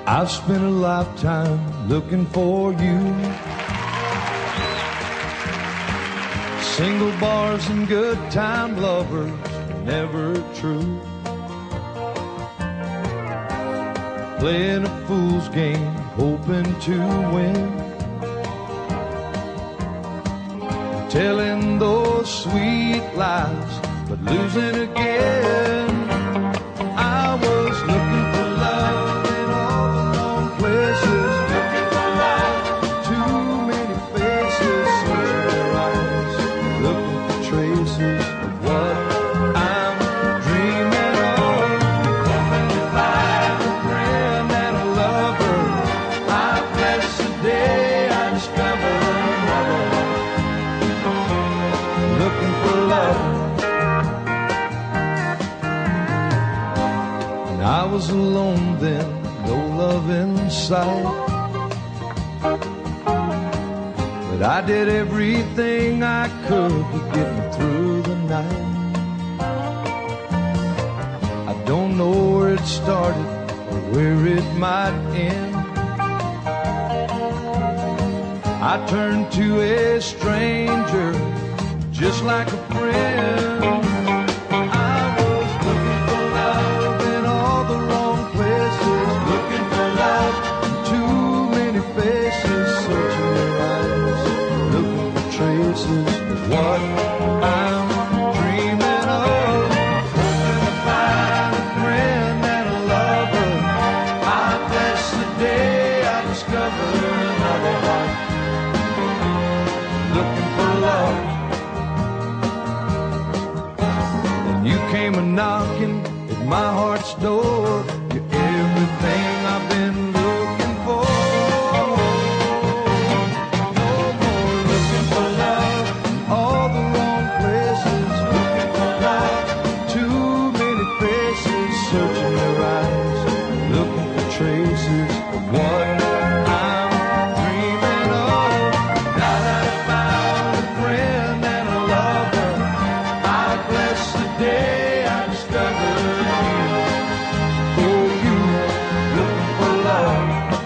I've spent a lifetime looking for you. Single bars and good time lovers, never true. Playing a fool's game, hoping to win. Telling those sweet lies, but losing again. I was looking for love in all the wrong places. Looking for love, too many faces, searching their eyes, looking for traces of what I'm dreaming of. Hoping to find a friend and a lover. I bless the day I discovered another. Looking for love. And I was alone then, no love in sight. But I did everything I could to get me through the night. I don't know where it started or where it might end. I turned to a stranger just like a friend. I was looking for love in all the wrong places. Looking for love in too many faces, searching their eyes, looking for traces of what I'm dreaming of. Hoping to find a friend and a lover. I bless the day I discovered another heart. Looking for love. You came a-knocking at my heart's door. You're everything I've been looking for. No more looking for love in all the wrong places. Looking for love, too many faces, searching their eyes, looking for traces of what I'm dreaming of. Now that I found a friend and a lover, I bless the day I discovered you. Oh, you looking for love.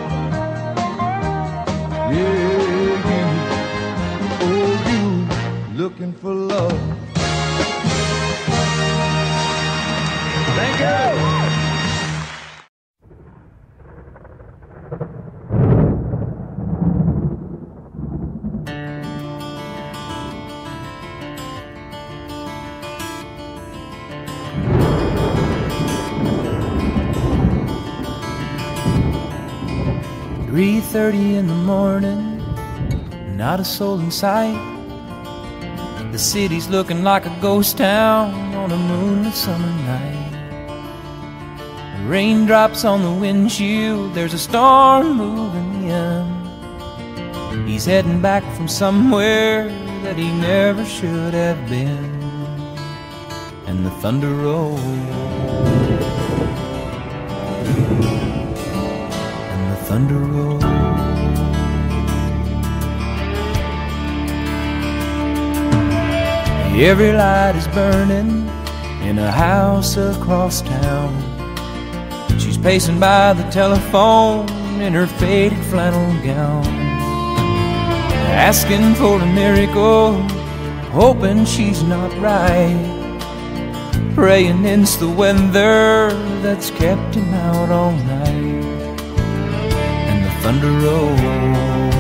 Yeah, you. Oh, you looking for love. Thank you. 3:30 in the morning, not a soul in sight. The city's looking like a ghost town on a moonlit summer night. Raindrops on the windshield, there's a storm moving in. He's heading back from somewhere that he never should have been. And the thunder rolls, and the thunder rolls. Every light is burning in a house across town. She's pacing by the telephone in her faded flannel gown, asking for a miracle, hoping she's not right, praying it's the weather that's kept him out all night. And the thunder rolls,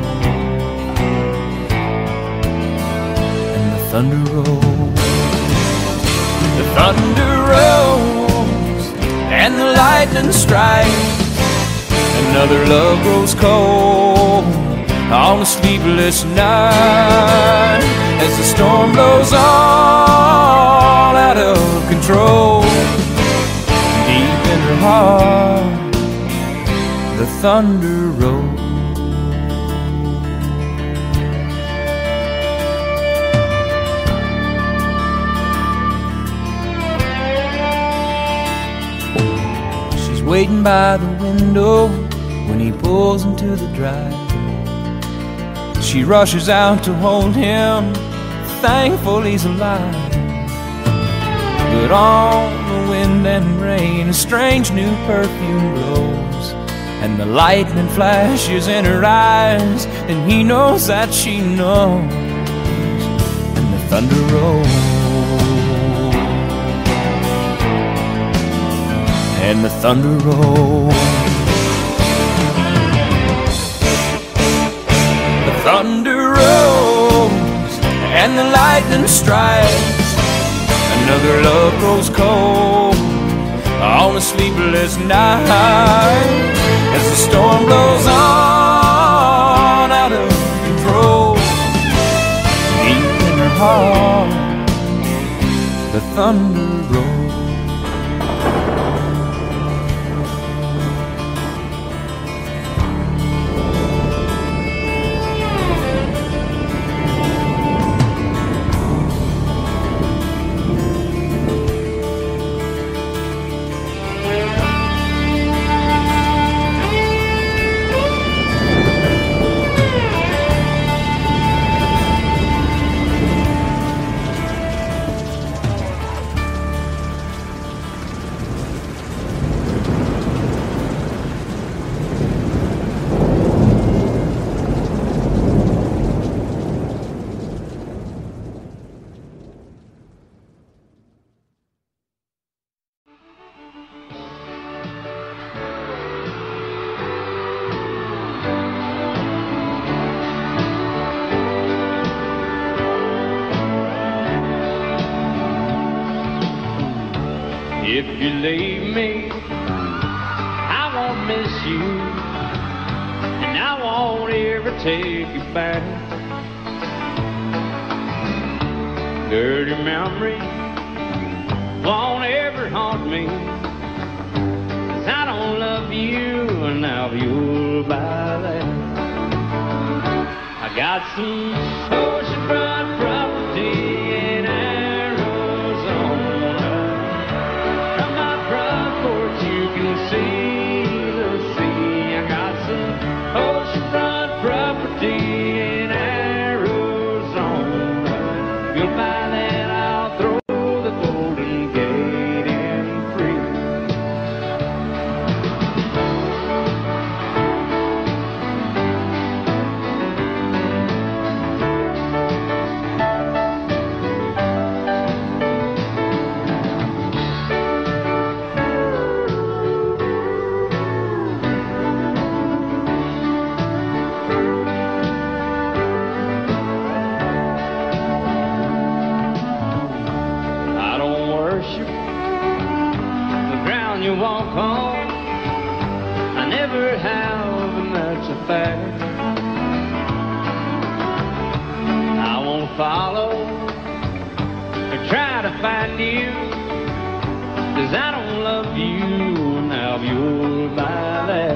and the thunder rolls. The thunder rolls and the lightning strikes. Another love grows cold on a sleepless night, as the storm blows all out of control. Deep in her heart, the thunder rolls. She's waiting by the window when he pulls into the drive. She rushes out to hold him, thankful he's alive. But on the wind and rain, a strange new perfume blows, and the lightning flashes in her eyes, and he knows that she knows, and the thunder rolls, and the thunder rolls. The thunder rolls, and the lightning strikes. Another love grows cold on a sleepless night, as the storm blows on out of control. Deep in her heart, the thunder rolls. If you leave me, I won't miss you, and I won't ever take you back. Dirty memories won't ever haunt me, 'cause I don't love you, and now you'll buy that. I got some oceanfront property in Arizona. From my front porch you can see the sea. I got some oceanfront property in Arizona. You'll buy that, I'll throw the Golden Gate in free. I don't worship the ground you walk on. I never have, and that's a fact. I won't follow or try to find you, 'cause I don't love you, and now you'll buy that.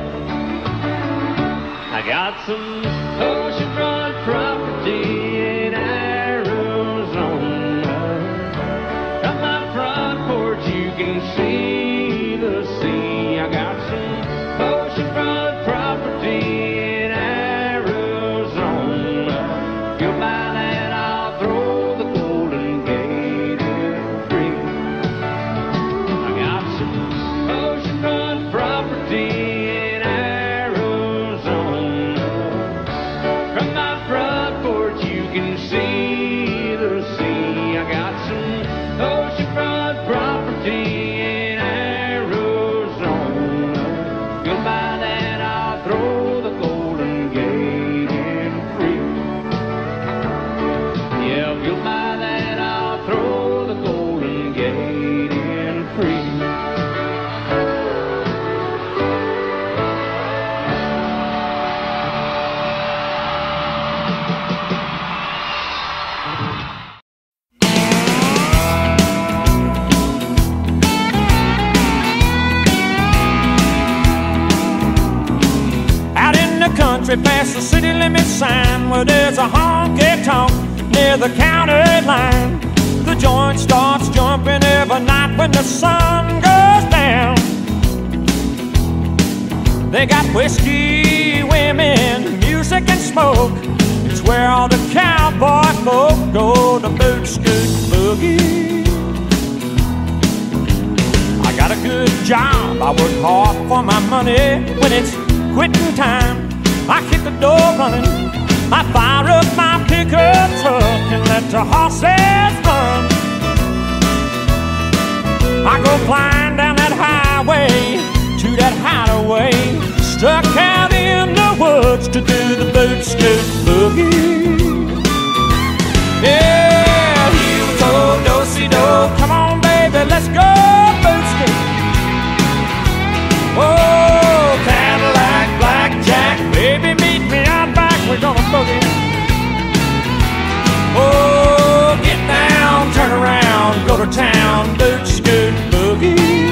I got some oceanfront property in Arizona. From my front porch you can see the sea. I got some oceanfront property in Arizona. You'll buy that, I'll throw the Golden Gate in free. I got some oceanfront property in Arizona. From my front porch you can see the sea. I got some oceanfront property in Arizona. You'll buy that, I'll throw the Golden Gate in free. Yeah, if you'll buy that, I'll throw the Golden Gate in free. Out in the country past the city limit sign, where there's a honky-tonk near the county line. The joint starts jumping every night when the sun goes down. They got whiskey, women, music and smoke. It's where all the cowboy folk go to boot, scoot, boogie. I got a good job, I work hard for my money. When it's quitting time. I kick the door running, I fire up my pickup truck and let the horses run. I go flying down that highway to that hideaway, stuck out in the woods to do the boot scoot boogie. Yeah, heel-toe, do-si-do, come on baby, let's go boot scoot. Oh, Cadillac, blackjack, baby meet me out back, we're gonna boogie. Oh, get down, turn around, go to town, boot scoot boogie.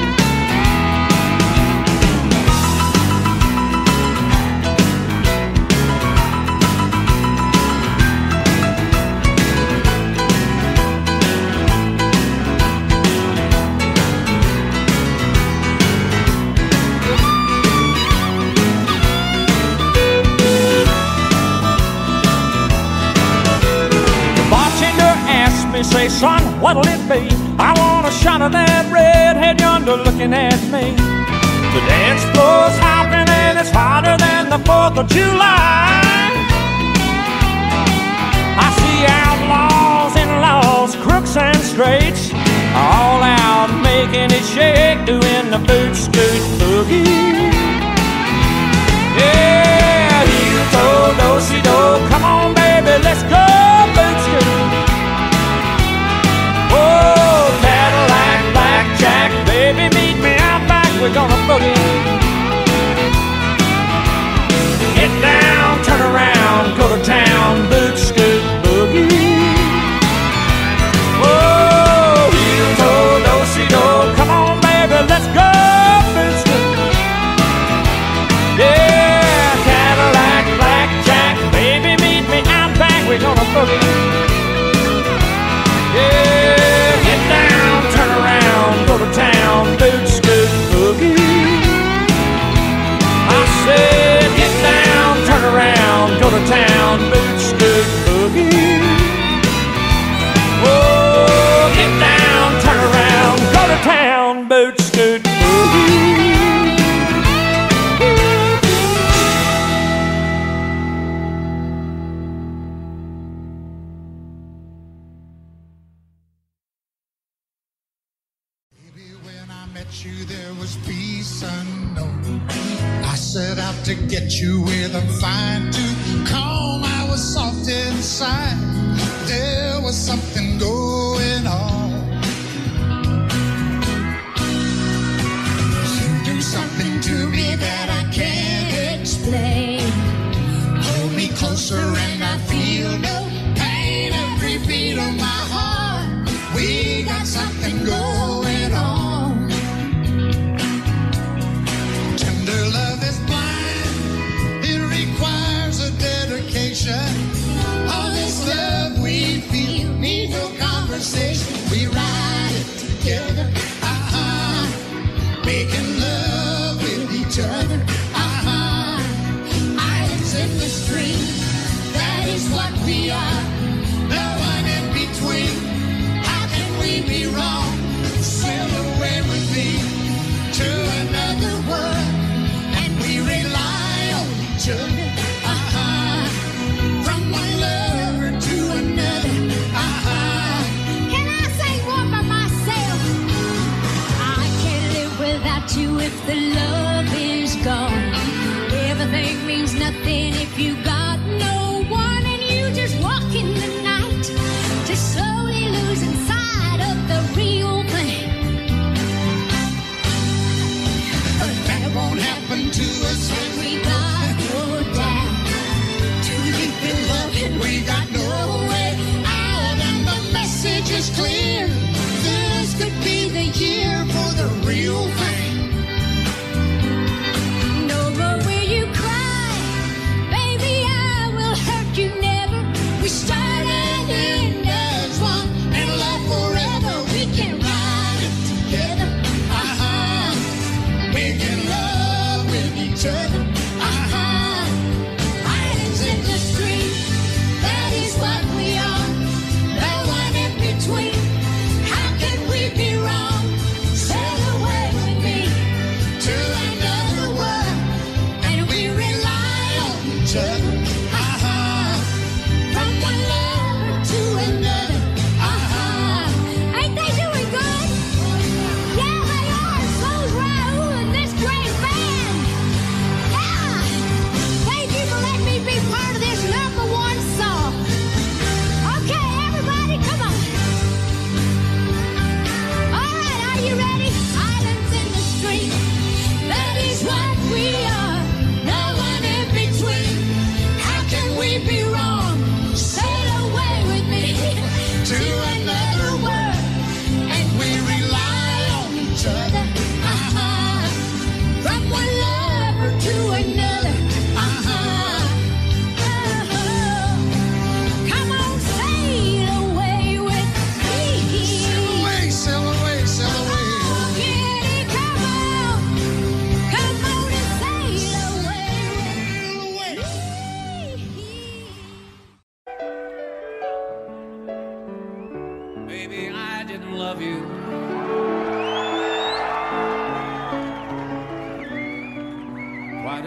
Say, son, what'll it be? I want a shot of that redhead yonder looking at me. The dance floor's hopping and it's hotter than the 4th of July. I see outlaws and laws, crooks and straights, all out making it shake, doing the boot scoot boogie. Yeah, heel-toe, do-si-do, come on baby, let's go boot scoot. Oh, Cadillac, blackjack, baby, meet me out back, we're gonna boogie. Get down, turn around, go to town, boot scoot boogie. Oh, heel-toe, do-si-do, come on baby, let's go boot scoot. Yeah, Cadillac, blackjack, baby, meet me out back, we're gonna boogie. Yeah, get down, turn around, go to town, boot scoot boogie. I said, get down, turn around, go to town, boot scoot boogie. Oh, get down, turn around, go to town, boot scoot boogie. You, there was peace unknown. I set out to get you with a fine tooth comb. I was soft inside. There was something going on. You do something to me that I can't explain. Hold me closer and I feel no pain. Every beat of my heart, we got something going on. All this love we feel needs no conversation. We ride it together, making love with each other, Islands in the stream, that is what we are. No one in between. How can we be wrong? Sail away with me to another world, and we rely on each other. If the love is gone, everything means nothing if you got no one, and you just walk in the night to slowly losing sight of the real thing. But that won't happen to us when we got no doubt. Too deep in love and we got no way out, and the message is clear. This could be the year for the real thing. We started in as one and love forever. We can ride it together, making love with each other, Islands in the stream, that is what we are. No one in between. How can we be wrong? Sail away with me to another world, and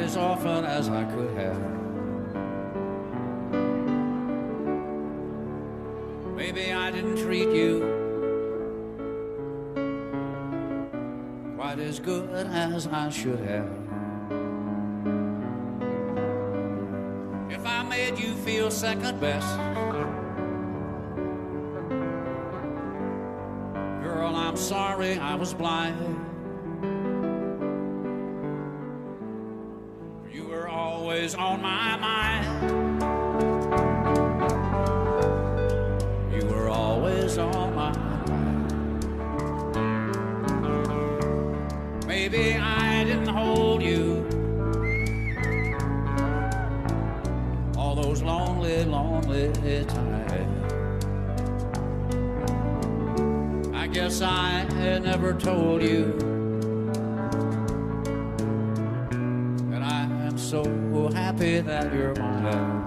as often as I could have. Maybe I didn't treat you quite as good as I should have. If I made you feel second best, girl, I'm sorry I was blind. You were always on my mind. You were always on my mind. Maybe I didn't hold you all those lonely, lonely times. I guess I had never told you that I am so happy that you're mine.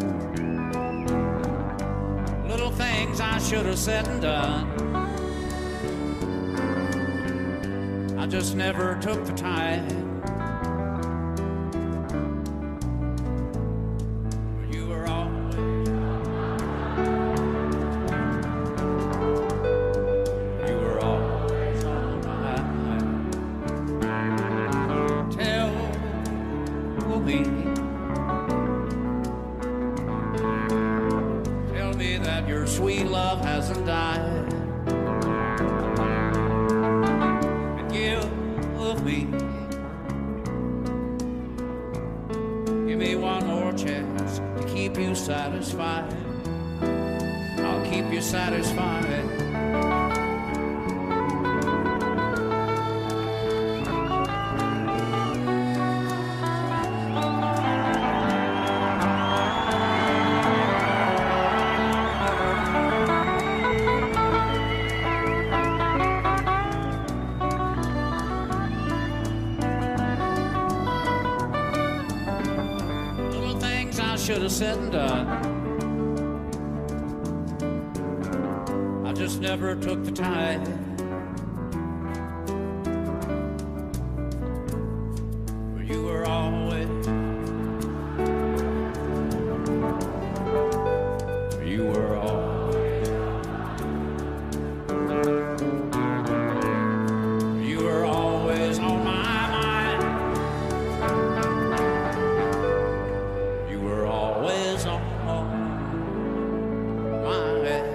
Little things I should have said and done, I just never took the time. You were always on my mind. Tell me that your sweet love hasn't died. And give me one more chance to keep you satisfied. I'll keep you satisfied. Should have said and done, I just never took the time. But you were always, you were always, you were always on my mind. You were always on my head.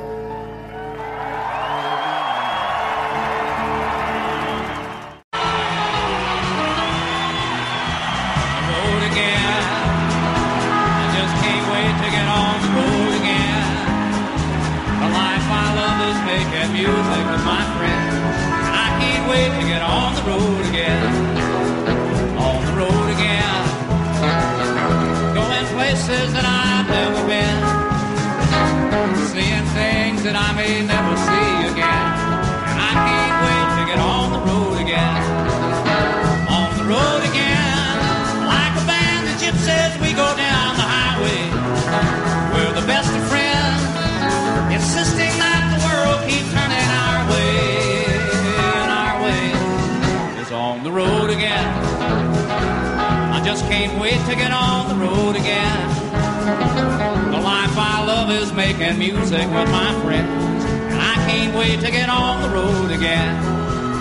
The road again. I just can't wait to get on the road again. The life I love is making music with my friends, and I can't wait to get on the road again. On the road again. Going places that I've never been, seeing things that I may never see again, and I can't wait to get on the road again. On the road again, like a band of gypsies, we go down the highway. We're the best of friends, insisting that the world keep turning our way, and our way is on the road again. I just can't wait to get on the road again. The life I love is making music with my friends, and I can't wait to get on the road again.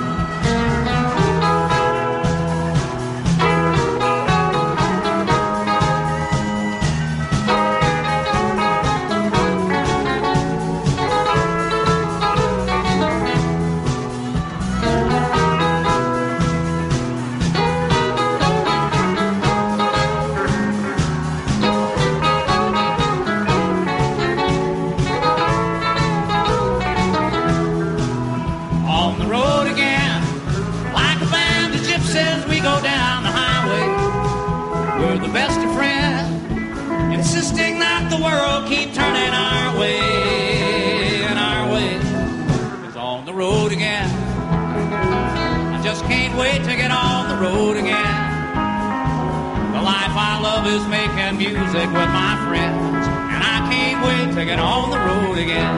Insisting that the world keep turning our way, and our way is on the road again. I just can't wait to get on the road again. The life I love is making music with my friends, and I can't wait to get on the road again.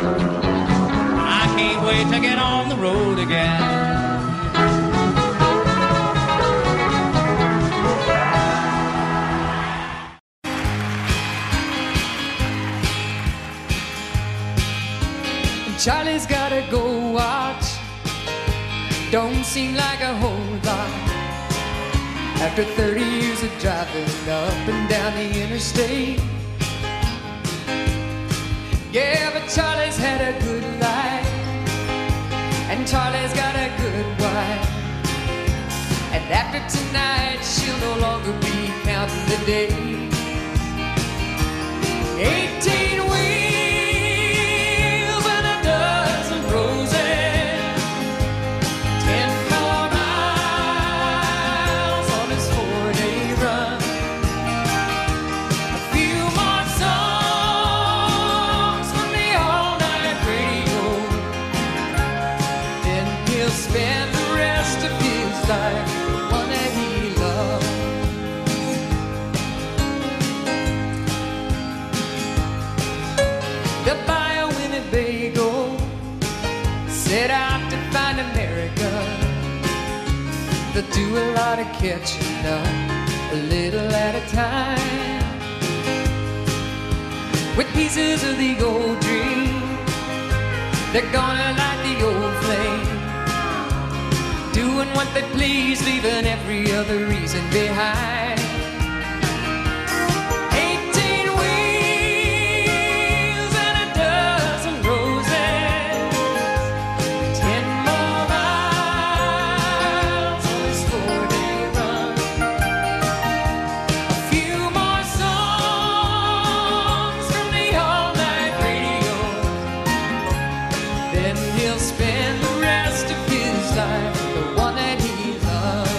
I can't wait to get on the road again. Charlie's gotta go watch. Don't seem like a whole lot. After 30 years of driving up and down the interstate. Yeah, but Charlie's had a good life, and Charlie's got a good wife. And after tonight, she'll no longer be counting the days. 18 wheels and a dozen roses, 10 more miles on his 4-day run, a few more songs from the all-night radio, then he'll spend the rest of his life the one that he loved. The buyer Winnebago set out to find America. They'll do a lot of catching up, a little at a time, with pieces of the old dream. They're gonna light the old flame, doing what they please, leaving every other reason behind. 18 wheels and a dozen roses, 10 more miles on this 4-day run, a few more songs from the all-night radio, then he'll spend the rest of his life the one that he loved.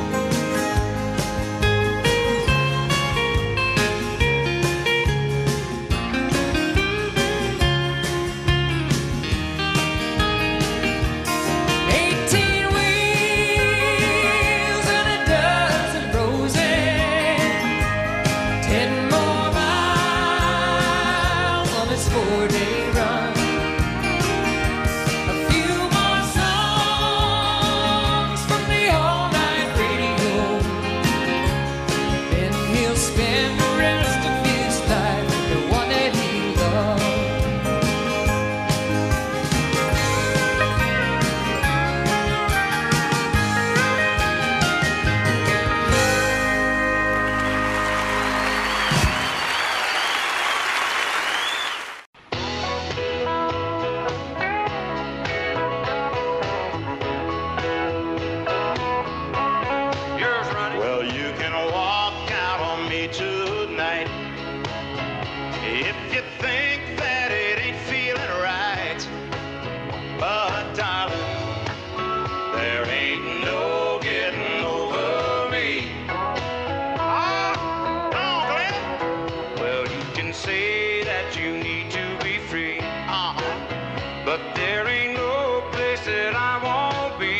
Well, you can walk out on me tonight if you think that it ain't feeling right. But darling, there ain't no getting over me. Ah, come on, Glenn. Well, you can say that you need to be free, but there ain't no place that I won't be,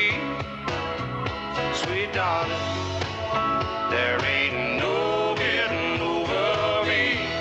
sweet darling. There ain't no getting over me.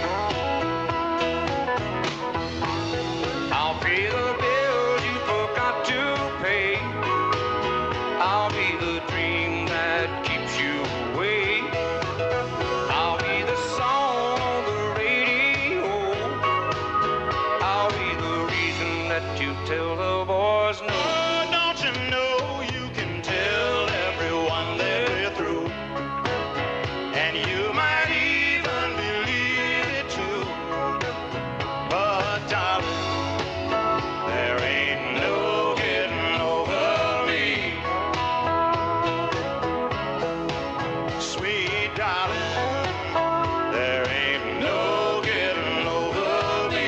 I'll pay the bills you forgot to pay. I'll be the dream that keeps you awake. I'll be the song on the radio. I'll be the reason that you tell the boys no. Oh, don't you know you can tell everyone that we're through? And you might even believe it too. But darling, there ain't no getting over me. Sweet darling, there ain't no getting over me.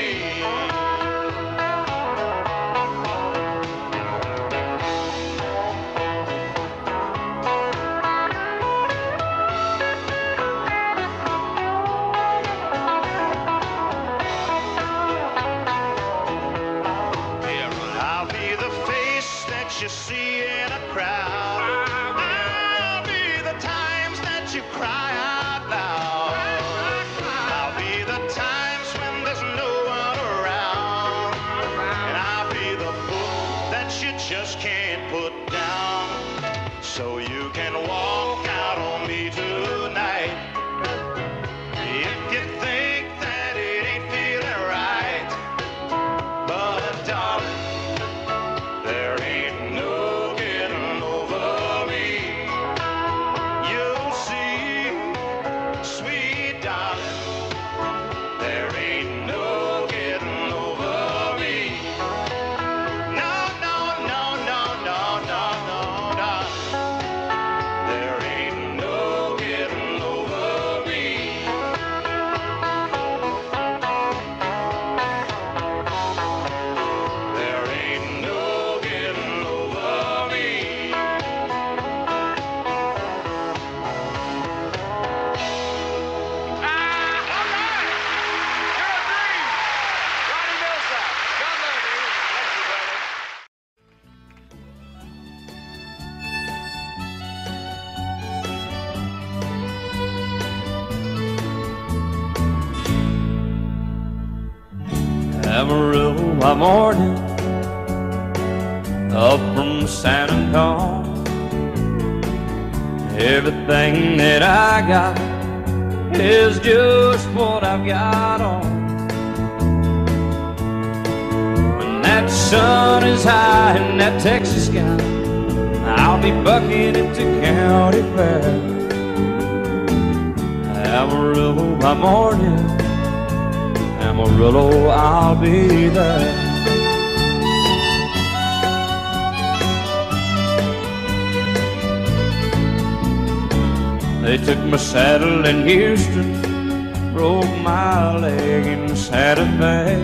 I'll be the face that you see in a crowd. I'll be the times that you cry out loud. I'll be the times when there's no one around. And I'll be the book that you just can't put down. So you can walk out on me tonight if you think that it ain't feeling right. But darling, Amarillo by morning, up from San Antonio. Everything that I got is just what I've got on. When that sun is high in that Texas sky, I'll be bucking into county fair. Amarillo by morning, Amarillo, I'll be there. They took my saddle in Houston, broke my leg in Santa Fe.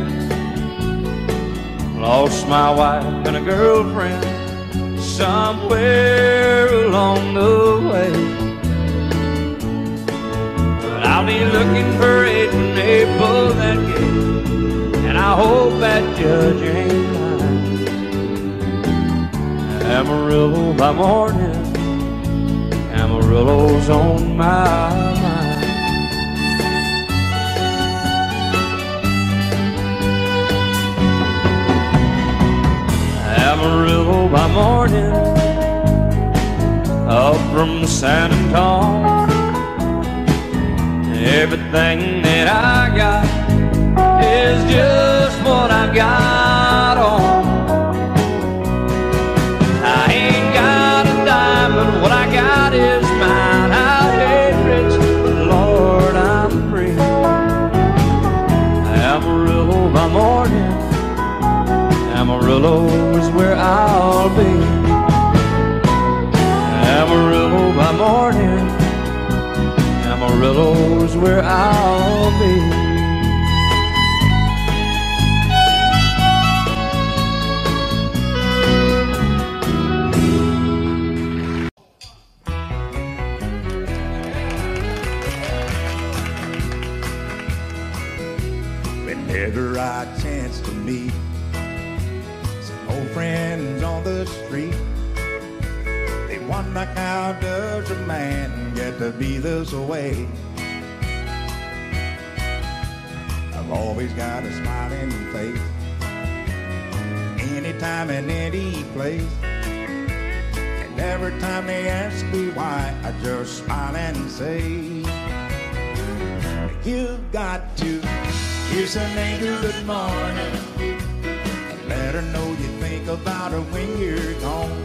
Lost my wife and a girlfriend somewhere along the way. But I'll be looking for it when they pull that gate, and I hope that judge ain't lying. Amarillo by morning, Amarillo's on my mind. Amarillo by morning, up from San Antonio. Everything that I got is just what I've got on. I ain't got a dime, but what I got is mine. I ain't rich, but Lord, I'm free. Amarillo by morning, Amarillo is where I'll be. Amarillo by morning, Amarillo is where I'll be. Whenever I chance to meet some old friends on the street, they wonder how does a man get to be this way. I've always got a smiling face, anytime and any place. And every time they ask me why, I just smile and say, you've got to kiss an angel good morning and let her know you think about her when you're gone.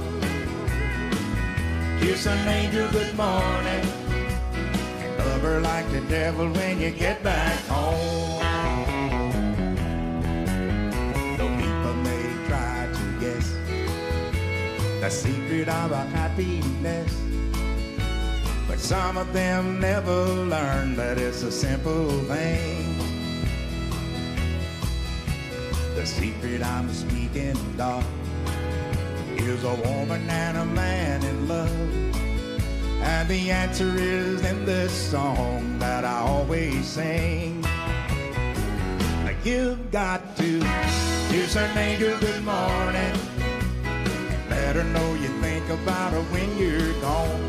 Kiss an angel good morning and love her like the devil when you get back home. Though people may try to guess the secret of our happiness, but some of them never learn that it's a simple thing. The secret I'm speaking of is a woman and a man in love, and the answer is in this song that I always sing. You've got to kiss an angel good morning and let her know you think about her when you're gone.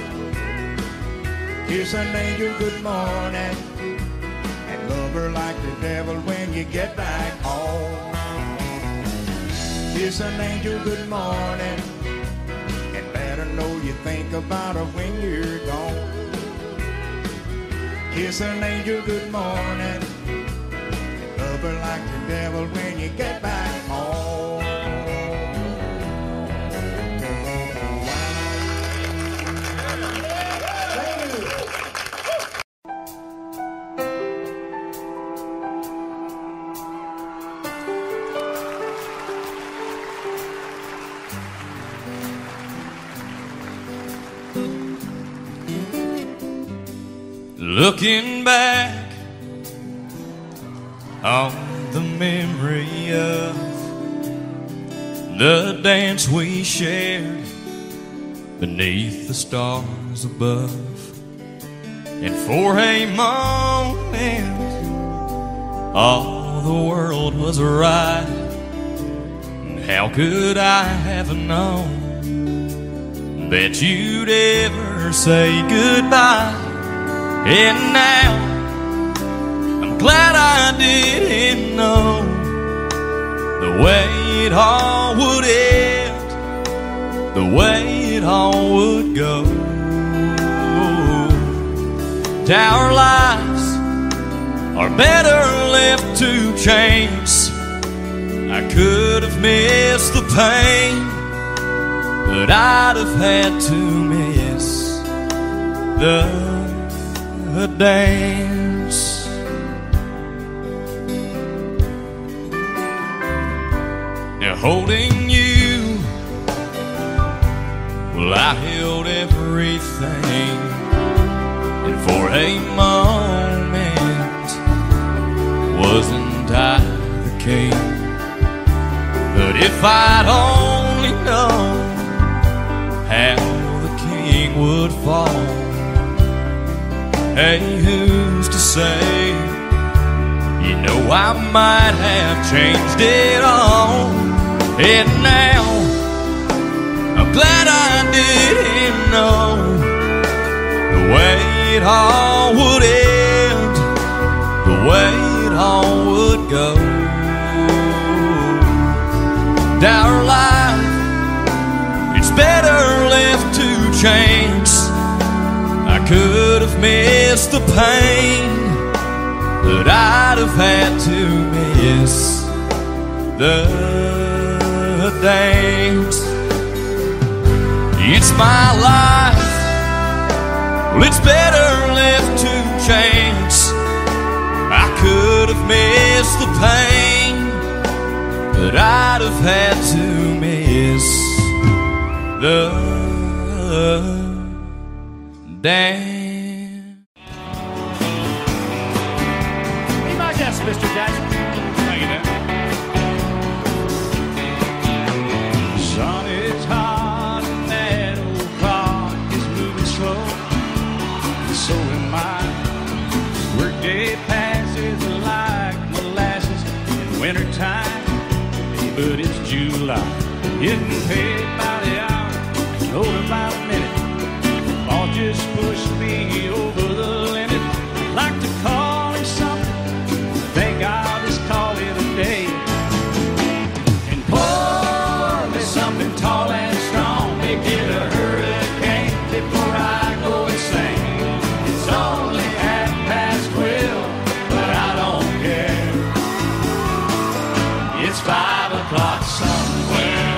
Kiss an angel good morning and love her like the devil when you get back home. Kiss an angel good morning and let her know you think about her when you're gone. Kiss an angel good morning and love her like the devil when you get back home. Looking back on the memory of the dance we shared beneath the stars above, and for a moment all the world was right. How could I have known that you'd ever say goodbye? And now I'm glad I didn't know the way it all would end, the way it all would go. Our lives are better left to chance. I could have missed the pain, but I'd have had to miss the dance. Now holding you, well, I held everything, and for a moment wasn't I the king. But if I'd only known how the king would fall, hey, who's to say? You know, I might have changed it all. And now I'm glad I didn't know the way it all would end, the way it all would go. Our life, it's better left to chance. I could have missed the pain, but I'd have had to miss the dance. It's my life, well, it's better left to chance. I could have missed the pain, but I'd have had to miss the dance. Be my guest, Mr. Jackson. Thank you, Dan. Sun is hot and that old clock is moving slow. So am I. Workday passes like molasses in wintertime. But it's July, getting paid by the hour, over by the minute. All just pushed me over the limit. I'd like to call it something, think I'll just call it a day. And pour me something tall and strong, make it a hurricane before I go insane. It's only 12:30, but I don't care. It's 5 o'clock somewhere.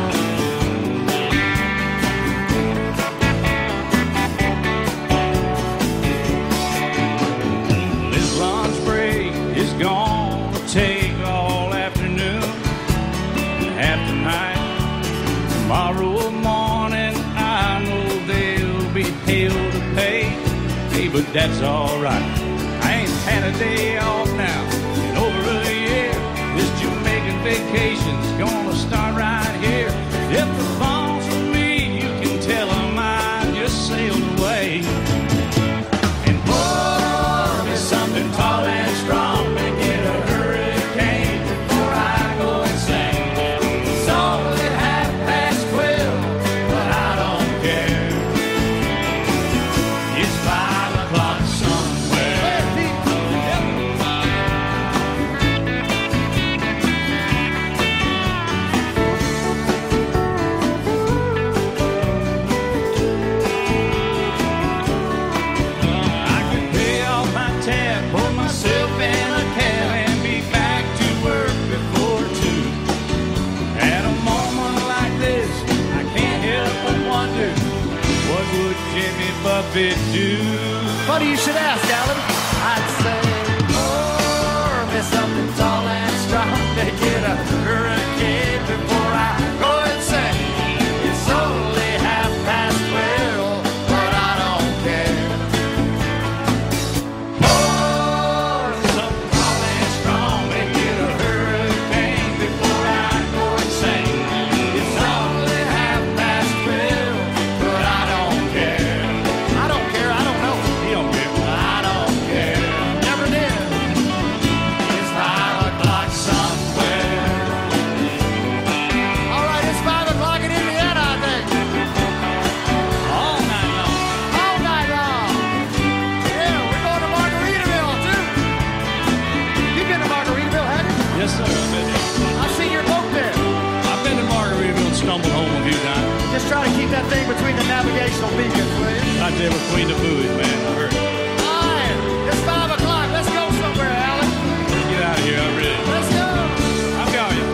This lunch break is gonna take all afternoon and half the night. Tomorrow morning I know they'll be hell to pay. Hey, but that's alright. I ain't had a day off now in over a year. This Jamaican vacation's gonna start right here. If the phone's with me, you can tell them I just sailed away. And pour me something tall and strong, make it a hurricane before I go insane. It's only 12:30, but I don't care. It's 5 o'clock somewhere. I can pay off my tab, pour myself in a cab, and be back to work before 2. At a moment like this, I can't help but wonder, what would Jimmy Buffett do? Funny you should ask, Alan. I'd say, pour me something tall and strong to get a hurricane before I go insane. It's only 12:30, but I don't care. Pour me something tall and strong, make it a hurricane before I go insane. It's only 12:30, but I don't care. I don't care, I don't know. He don't care. I don't care. stumbled home a few times. Just try to keep that thing between the navigational beacons, will you? Right there between the buoys, man. I heard it. All right, it's 5 o'clock. Let's go somewhere, Alan. Let's get out of here. I'm ready. Let's go. I'm going.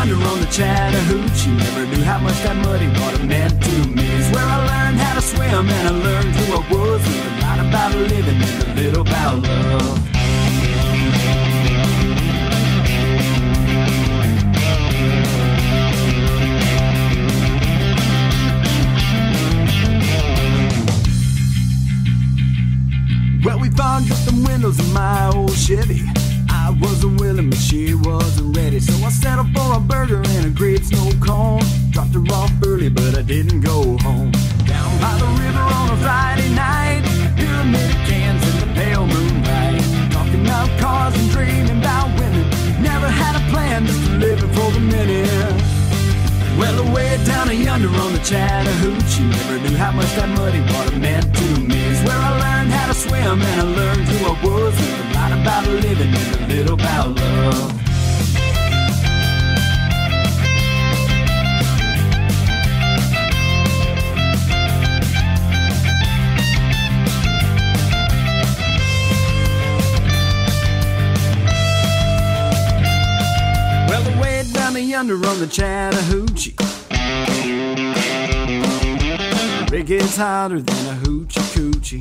yonder on the Chattahoochee. Never knew how much that muddy water meant to me. It's where I learned how to swim and I learned who I was. Learned a lot about living and a little about love. Well, we fogged up the windows in my old Chevy. I wasn't willing, but she wasn't ready. So I settled for a burger and a great snow cone. Dropped her off early, but I didn't go home. Down by the river on a Friday night, pyramid cans in the pale moonlight. Talking about cars and dreaming about women. Never had a plan, just living for the minute. Well, away down yonder on the Chattahoochee, never knew how much that muddy water meant to me. It's where I learned how to swim and I learned who I was. Learned a lot about living and a little about love. Well, away down yonder on the Chattahoochee, the rig gets hotter than a hoochie coochie.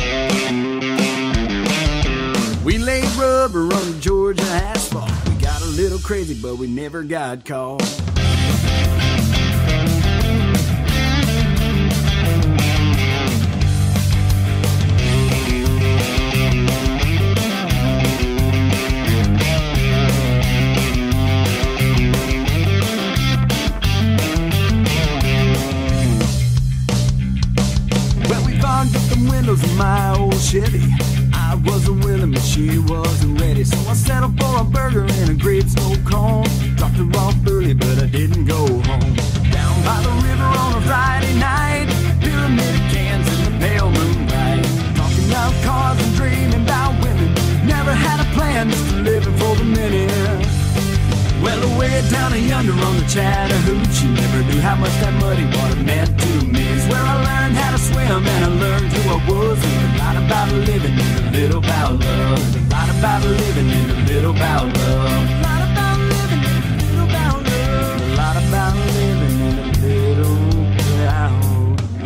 We laid rubber on the Georgia asphalt. We got a little crazy, but we never got caught. Windows in my old Chevy. I wasn't willing, but she wasn't ready. So I settled for a burger and a great snow cone. Dropped her off early, but I didn't go home. Down by the river on a Friday night, pyramid cans in the pale moonlight. Talking about cars and dreaming about women. Never had a plan, just living for the minute. Well, away down yonder on the Chattahoochee, never knew how much that muddy water meant to me. It's where I learned how to swim and I learned who I was. Learned a lot about living and a little about love. Learned a lot about living and a little about love. A lot about living and a little about love. A lot about living and a little about love.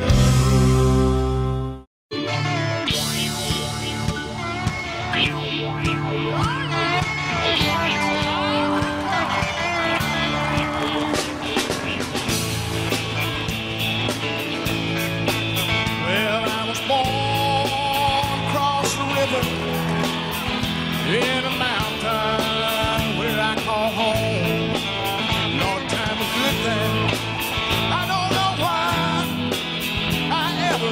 In a mountain where I call home. Long time was good then. I don't know why I ever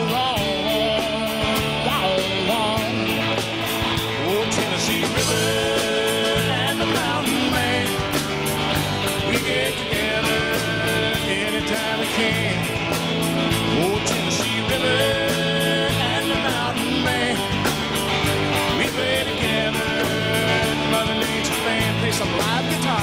wrong. Oh, Tennessee River and the mountain man, we get together anytime we can. Oh, Tennessee River and the mountain man, we play together. Mother Nature's band play some live guitar.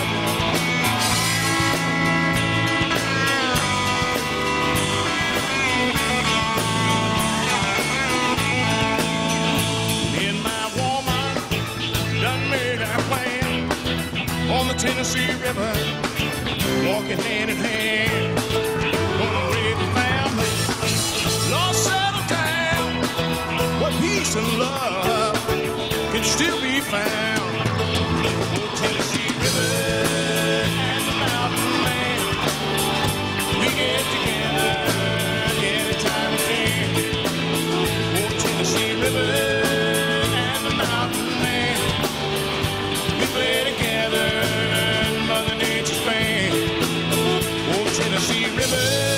Me and my woman done made our plan on the Tennessee River, walking hand in hand. Gonna raise a family, lost settle down, where peace and love can still be found. Tennessee River and the mountain man, we get together anytime we can. Oh, Tennessee River and the mountain man, we play together in Mother Nature's band. Oh, Tennessee River.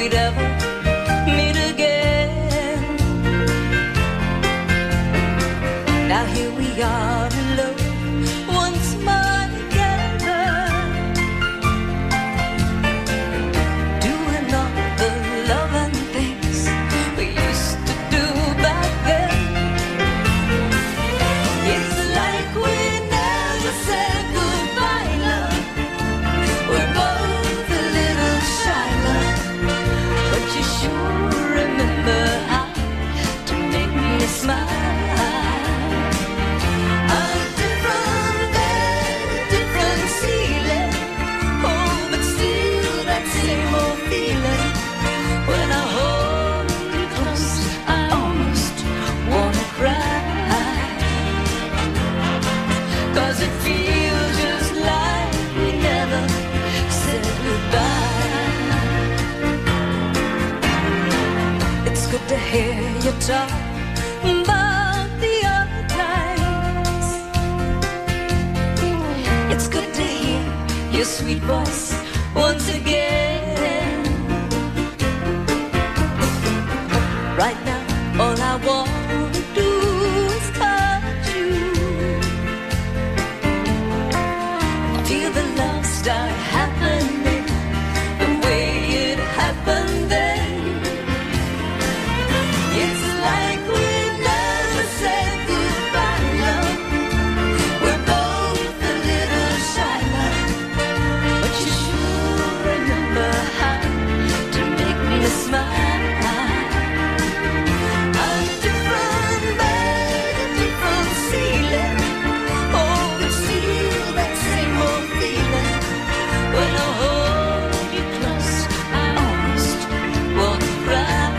we'd ever meet again. Now here we are in love once more together, doing all the loving things we used to do back then. It's like we never said goodbye, love. We're both a little shy, love, but you sure remember how to make me smile. A different bed, a different ceiling, oh, but still that same old feeling. When I hold you close, I almost wanna cry, 'cause it feels just like we never said goodbye. It's good to hear you talk about the other times. It's good to hear your sweet voice once again. Right now, all I want to do is touch you, feel the love start happening the way it happened then. It's like we never said goodbye, love. We're both a little shy, love, but you sure remember how to make me smile. A different bed, a different ceiling, oh, but still that same old feeling. When I hold you close, I almost wanna cry,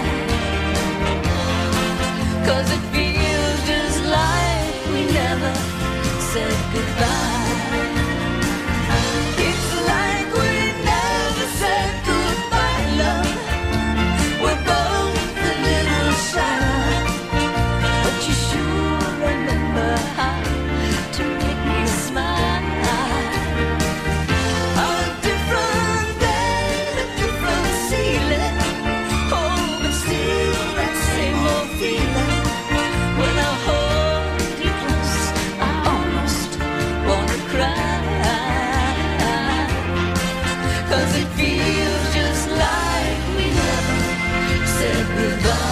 'cause it feels just like we never said goodbye. It's like we never said goodbye, love. We're both a little shy, but you sure remember how to make me smile. A different bed, a different ceiling, oh, but still that same old feeling. When I hold you close, I almost wanna cry, 'cause it feels just like we never said goodbye.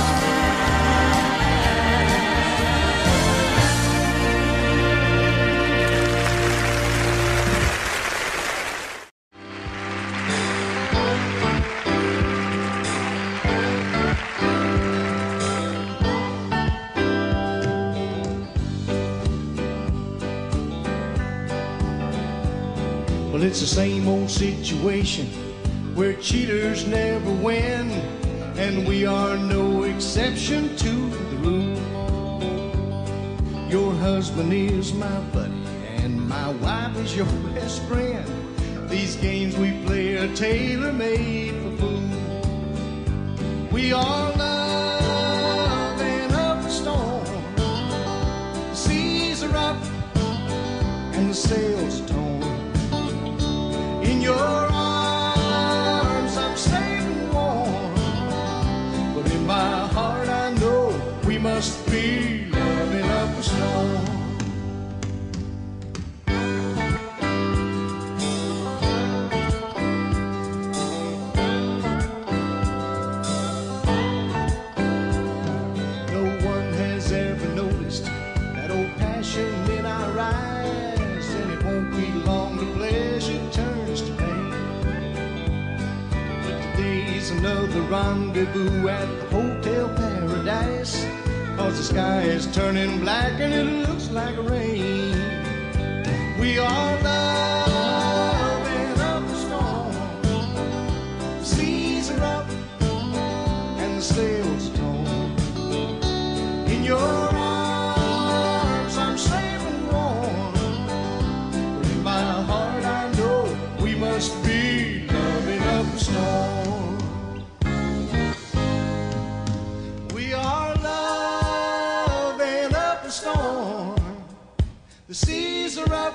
Well, it's the same old situation where cheaters never win, and we are no exception to the rule. Your husband is my buddy, and my wife is your best friend. These games we play are tailor-made for fools. We are loving up the storm. The seas are up and the sails are torn. In your arms I'm safe and warm, but in my heart I know we must be loving up a storm. No one has ever noticed that old passion in our eyes, and it won't be long till pleasure turns to pain. But today's another rendezvous at the Hotel Paradise, 'cause the sky is turning black and it looks like rain. We are loving up the storm. The seas are up and the sails are torn. In your arms I'm safe and warm, but in my heart I know we must be loving up the storm. We are loving up the storm. The seas are up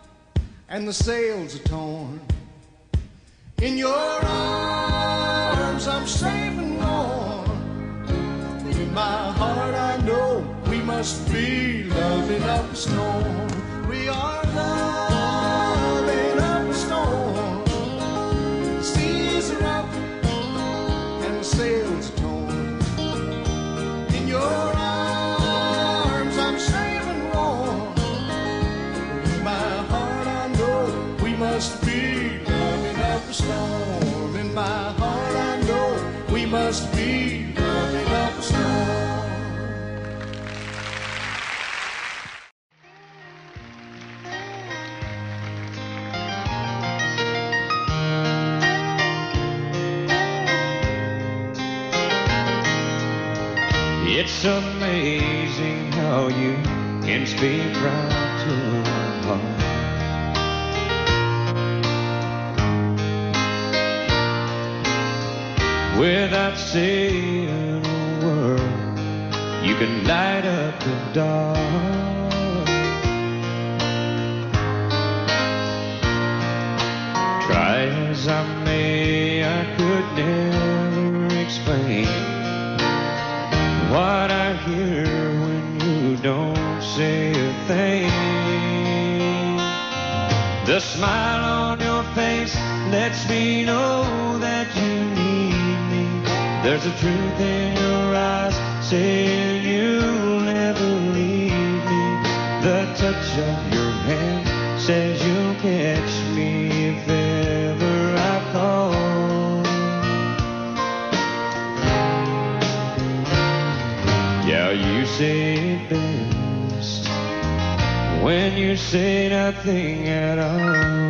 and the sails are torn. In your arms I'm safe and warm. In my heart I know we must be loving up a storm. We are loving up a storm. The seas are up and the sails are torn. In your arms I'm safe and warm. In my heart I know we must be loving up a storm. In my heart I know we must be loving up a storm. It's amazing how you can speak right to my heart. Without saying a word, you can light up the dark. Try as I may, I could never explain what I hear when you don't say a thing. The smile on your face lets me know that you need me. There's a truth in your eyes saying you'll never leave me. The touch of your hand says you'll catch me if ever I fall. Yeah, you say it best when you say nothing at all.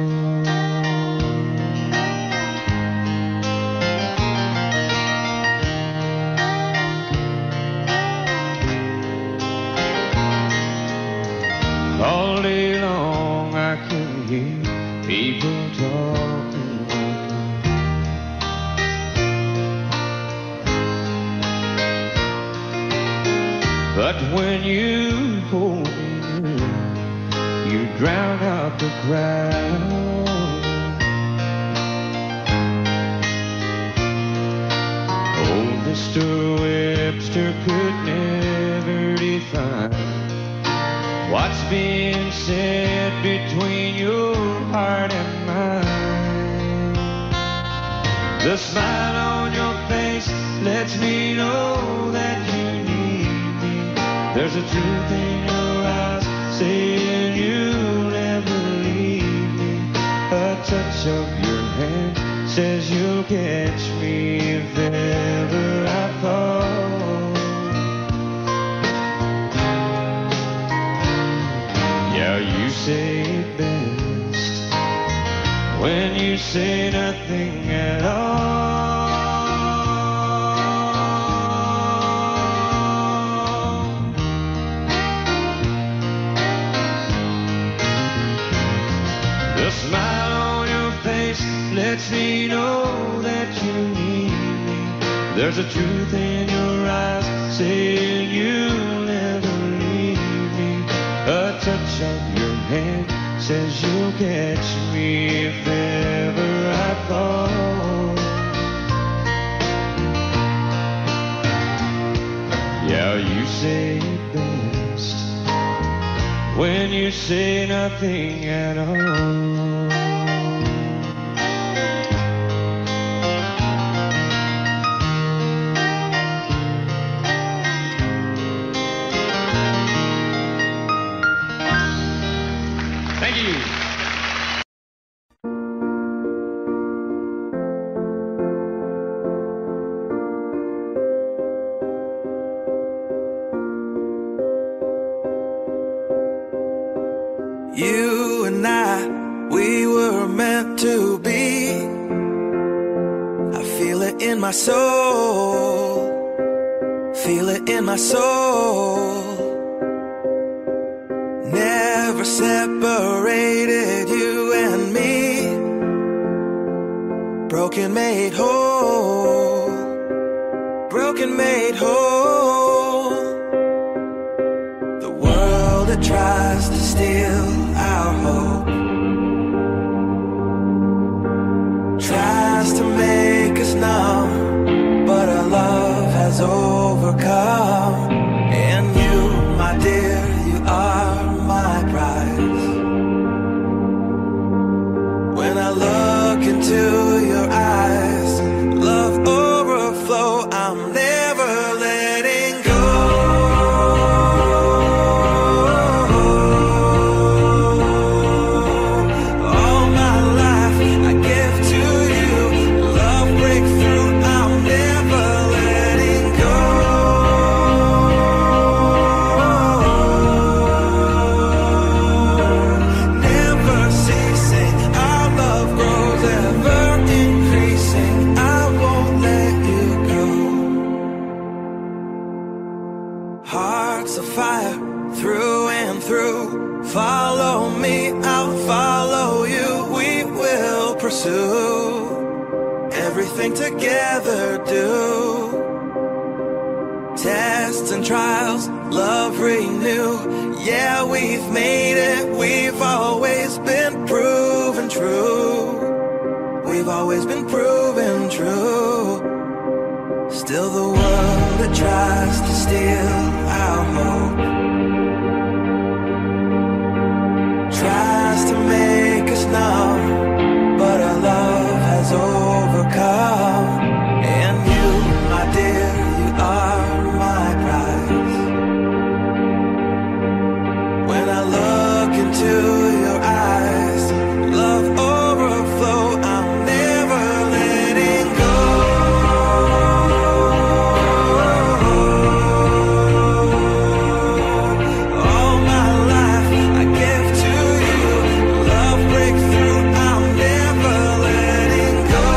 All day long I can hear people talking like that. But when you hold me near, you drown out the crowd. Oh, Mr. Webster could never define what's being said between your heart and mine. The smile on your face lets me know that you need me. There's a truth in your eyes saying you'll never leave me. A touch of your hand says you'll catch me if ever I fall. Yeah, you say it best when you say nothing at all. The smile on your face lets me know that you need me. There's a truth in your eyes saying you'll never leave me. A touch of your hand says you'll catch me if ever I fall. Yeah, you say it best when you say nothing at all. Thank you. You and I, we were meant to be. I feel it in my soul. Feel it in my soul. Never separated, you and me. Broken made whole. Broken made whole. The world that tries to steal our hope tries to make us numb. has overcome. And you, my dear, you are my prize. When I look into your eyes, love overflow, I'm never letting go. All my life I give to you, love breakthrough, I'm never letting go. Never ceasing, our love grows ever increasing, I won't let you go. Hearts of fire through and through, follow me, I'll follow you, we will pursue everything together do. Tests and trials, love renew, yeah, we've made it, we've always been proven true. We've always been proven true. Still the world that tries to steal our hope tries to make us numb, but our love has overcome. And you, my dear, you are my prize. When I look into your eyes, love overflow, I'm never letting go. All my life I give to you, love breakthrough, I'm never letting go.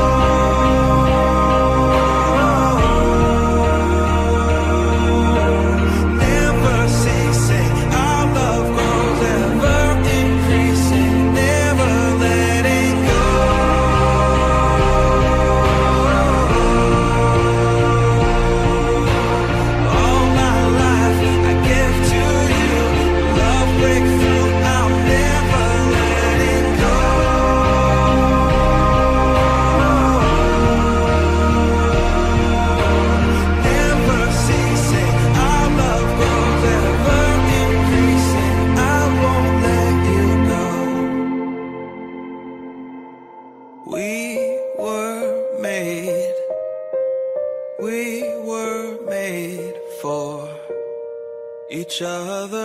Never ceasing, our love grows ever increasing, never letting go. All my life I give to you, love breakthrough, I'm never letting go. Never ceasing, our love grows ever increasing, I won't let you go. We were made for each other.